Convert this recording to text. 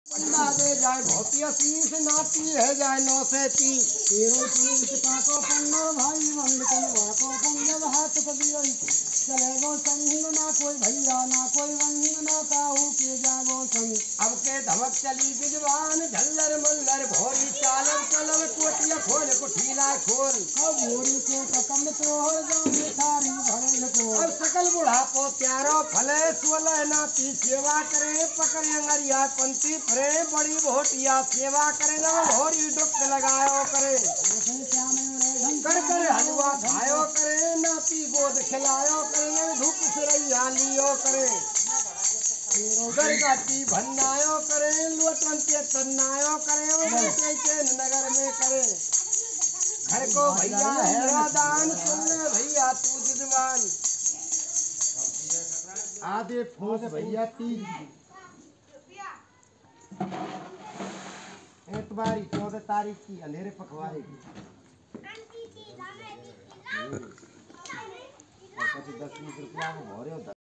दे जाए भौतिया शीश नाती है जाए 9 से 3 तेरो पुरुष पाको पन्नो भाई मंद कनवा को पंजब हाथ पदियो चलेगो संग ना कोई भैया ना कोई वंग ना काहू के जागो संग। अब के धमक चली बिजवान झल्लर मल्लर भोरी चालर चलर कोटिया खोल कुठीला खोल अब भोरी के ककम तोड़ जाने थारी भरे को। अब सकल बुढ़ापो प्यारो फले सोलह नाती सेवा करे पकड़े अंगरिया पंती फरे बड़ी भोटिया सेवा करे जब भोरी डुक लगायो करे कर कर हलवा खायो करे नाती गोद खिलायो करे धूप सिरैया लियो करे गरगाती भन्नायो करे लोटन के तन्नायो करे के नगर में करे घर को भैया है दान सुन ले भैया तू जिदवान आधे फूस भैया 30 एतवारी 14 तारीख की अंधेरे पखवाड़े की 10-20 रुपया में भरे